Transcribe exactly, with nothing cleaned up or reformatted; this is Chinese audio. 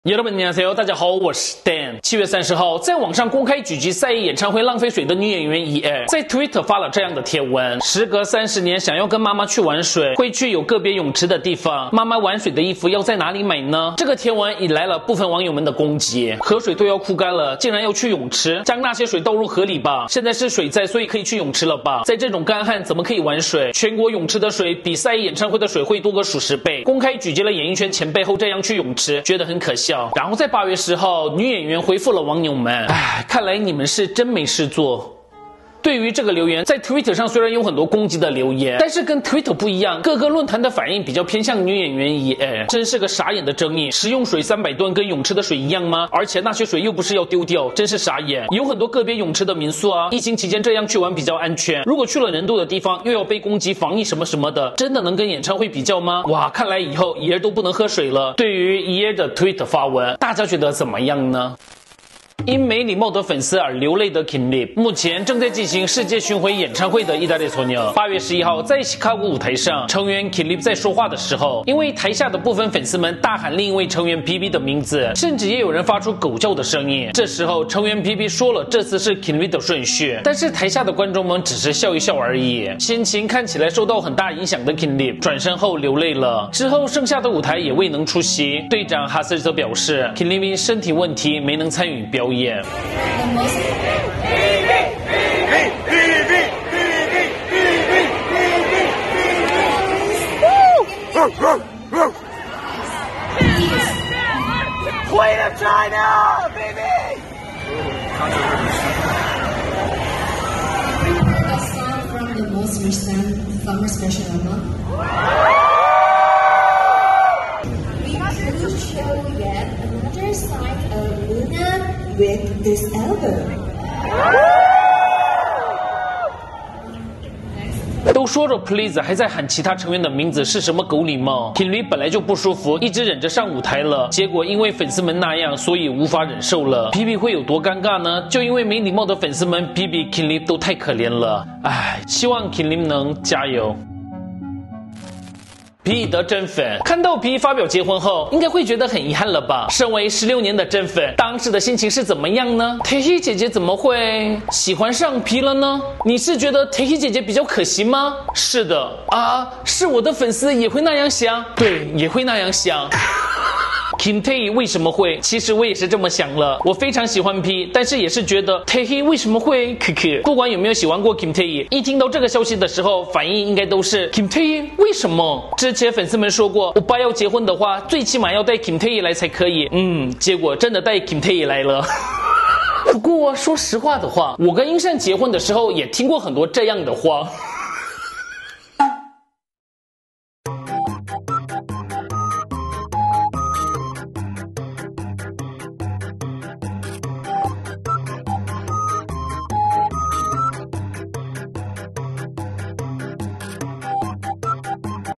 여러분 안녕하세요，大家好，我是 Dan。七月三十号，在网上公开狙击赛野演唱会浪费水的女演员 E L， 在 Twitter 发了这样的贴文：时隔三十年，想要跟妈妈去玩水，会去有个别泳池的地方。妈妈玩水的衣服要在哪里买呢？这个贴文引来了部分网友们的攻击，河水都要枯干了，竟然要去泳池，将那些水倒入河里吧。现在是水灾，所以可以去泳池了吧？在这种干旱，怎么可以玩水？全国泳池的水比赛野演唱会的水会多个数十倍。公开狙击了演艺圈前辈后，这样去泳池，觉得很可笑。然后在八月十号，女演员回复了网友们：唉，看来你们是真没事做。对于这个留言，在 Twitter 上虽然有很多攻击的留言，但是跟 Twitter 不一样，各个论坛的反应比较偏向女演员 E L， 真是个傻眼的争议。食用水三百吨跟泳池的水一样吗？而且那些水又不是要丢掉，真是傻眼。有很多个别泳池的民宿啊，疫情期间这样去玩比较安全，如果去了人多的地方，又要被攻击防疫什么什么的，真的能跟演唱会比较吗？哇，看来以后 E L 都不能喝水了。对于 E L 的 Twitter 发文，大家觉得怎么样呢？因没礼貌的粉丝而流泪的 Kinlip， 目前正在进行世界巡回演唱会的意大利소녀。八月十一号，在 Chicago 舞台上，成员 Kinlip 在说话的时候，因为台下的部分粉丝们大喊另一位成员 P B 的名字，甚至也有人发出狗叫的声音。这时候，成员 P B 说了这次是 Kinlip 的顺序，但是台下的观众们只是笑一笑而已。心情看起来受到很大影响的 Kinlip 转身后流泪了。之后剩下的舞台也未能出席。队长哈斯则表示 ，Kinlip 因身体问题没能参与表演。Yeah. Queen of China, baby! A song from the most recent summer special album. We couldn't show yet another side of Luna with this album. 都说着 please 还在喊其他成员的名字，是什么狗礼貌 ？Kinlip 本来就不舒服，一直忍着上舞台了，结果因为粉丝们那样，所以无法忍受了。P B 会有多尴尬呢？就因为没礼貌的粉丝们 ，P B Kinlip 都太可怜了。唉，希望 Kinlip 能加油。皮的真粉看到皮发表结婚后，应该会觉得很遗憾了吧？身为十六年的真粉，当时的心情是怎么样呢？铁希姐姐怎么会喜欢上皮了呢？你是觉得铁希姐姐比较可惜吗？是的啊，是我的粉丝也会那样想，对，也会那样想。Kim Tae 为什么会？其实我也是这么想了。我非常喜欢 P， 但是也是觉得 Tae 为什么会？可可，不管有没有喜欢过 Kim Tae， 一听到这个消息的时候，反应应该都是 Kim Tae 为什么？之前粉丝们说过，欧巴要结婚的话，最起码要带 Kim Tae 来才可以。嗯，结果真的带 Kim Tae 来了。不过说实话的话，我跟英善结婚的时候也听过很多这样的话。